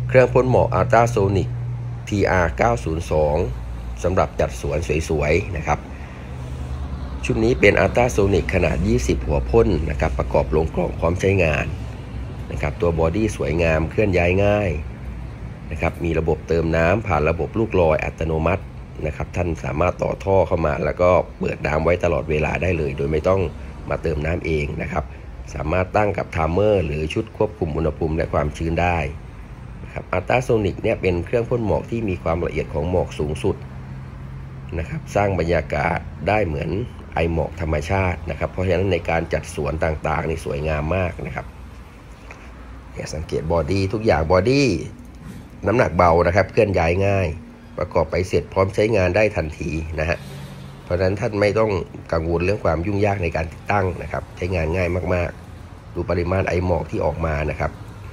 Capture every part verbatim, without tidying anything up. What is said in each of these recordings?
เครื่องพ่นหมอกอัลตราโซนิก ที อาร์ เก้าศูนย์สอง สำหรับจัดสวนสวยๆนะครับชุดนี้เป็นอัลตราโซนิกขนาดยี่สิบหัวพ่นนะครับประกอบลงกล่องพร้อมใช้งานนะครับตัวบอดี้สวยงามเคลื่อนย้ายง่ายนะครับมีระบบเติมน้ำผ่านระบบลูกลอยอัตโนมัตินะครับท่านสามารถต่อท่อเข้ามาแล้วก็เปิดน้ำไว้ตลอดเวลาได้เลยโดยไม่ต้องมาเติมน้ำเองนะครับสามารถตั้งกับไทม์เมอร์หรือชุดควบคุมอุณหภูมิและความชื้นได้นะครับอัลตราโซนิกเนี่ยเป็นเครื่องพ่นหมอกที่มีความละเอียดของหมอกสูงสุดนะครับสร้างบรรยากาศได้เหมือนไอหมอกธรรมชาตินะครับเพราะฉะนั้นในการจัดสวนต่างๆนี่สวยงามมากนะครับเนี่ยสังเกตบอดี้ทุกอย่างบอดี้น้ำหนักเบานะครับเคลื่อนย้ายง่ายประกอบไปเสร็จพร้อมใช้งานได้ทันทีนะฮะเพราะฉะนั้นท่านไม่ต้องกังวลเรื่องความยุ่งยากในการติดตั้งนะครับใช้งานง่ายมากๆดูปริมาณไอหมอกที่ออกมานะครับ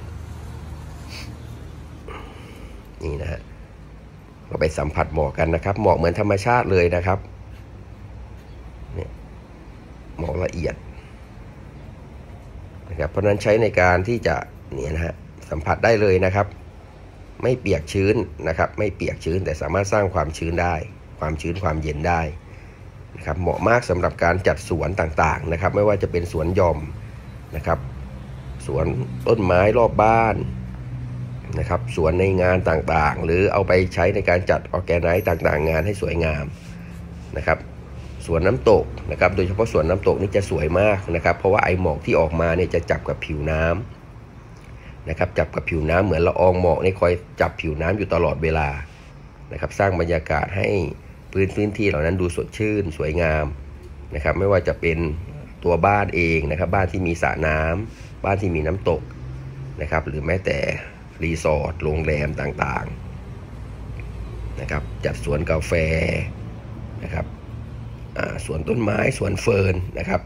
นี่นะฮะเราไปสัมผัสหมอกกันนะครับหมอกเหมือนธรรมชาติเลยนะครับเนี่ยหมอกละเอียดนะครับเพราะนั้นใช้ในการที่จะเนี่ยนะฮะสัมผัสได้เลยนะครับไม่เปียกชื้นนะครับไม่เปียกชื้นแต่สามารถสร้างความชื้นได้ความชื้นความเย็นได้นะครับเหมาะมากสำหรับการจัดสวนต่างๆนะครับไม่ว่าจะเป็นสวนหย่อมนะครับสวนต้นไม้รอบบ้านนะครับสวนในงานต่างๆหรือเอาไปใช้ในการจัดออร์แกไนซ์ต่างๆงานให้สวยงามนะครับสวนน้ำตกนะครับโดยเฉพาะสวนน้ำตกนี่จะสวยมากนะครับเพราะว่าไอหมอกที่ออกมาเนี่ยจะจับกับผิวน้ำนะครับจับกับผิวน้ำเหมือนละอองหมอกนี่คอยจับผิวน้ำอยู่ตลอดเวลานะครับสร้างบรรยากาศให้พื้นพื้นที่เหล่านั้นดูสดชื่นสวยงามนะครับไม่ว่าจะเป็นตัวบ้านเองนะครับบ้านที่มีสระน้ำบ้านที่มีน้ำตกนะครับหรือแม้แต่รีสอร์ทโรงแรมต่างๆนะครับจัดสวนกาแฟนะครับสวนต้นไม้สวนเฟิร์นนะครับ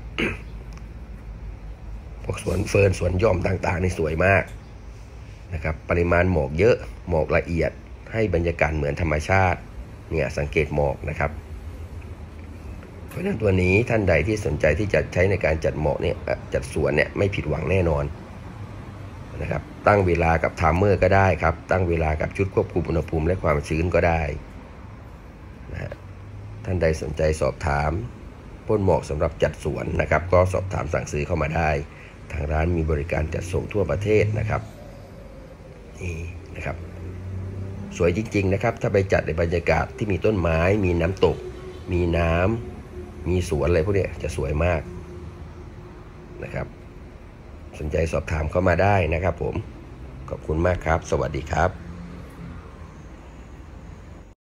พวกสวนเฟิร์นสวนหย่อมต่างๆนี่สวยมากนะครับปริมาณหมอกเยอะหมอกละเอียดให้บรรยากาศเหมือนธรรมชาติเนี่ยสังเกตหมอกนะครับเพราะฉะนั้นตัวนี้ท่านใดที่สนใจที่จะใช้ในการจัดหมอกเนี่ยจัดสวนเนี่ยไม่ผิดหวังแน่นอนนะครับตั้งเวลากับไทม์เมอร์ก็ได้ครับตั้งเวลากับชุดควบคุมอุณหภูมิและความชื้นก็ได้นะฮะท่านใดสนใจสอบถามพ่นหมอกสำหรับจัดสวนนะครับก็สอบถามสั่งซื้อเข้ามาได้ทางร้านมีบริการจัดส่งทั่วประเทศนะครับนี่นะครับสวยจริงๆนะครับถ้าไปจัดในบรรยากาศที่มีต้นไม้มีน้ำตกมีน้ำมีสวนอะไรพวกนี้จะสวยมากนะครับสนใจสอบถามเข้ามาได้นะครับผมขอบคุณมากครับสวัสดีครับ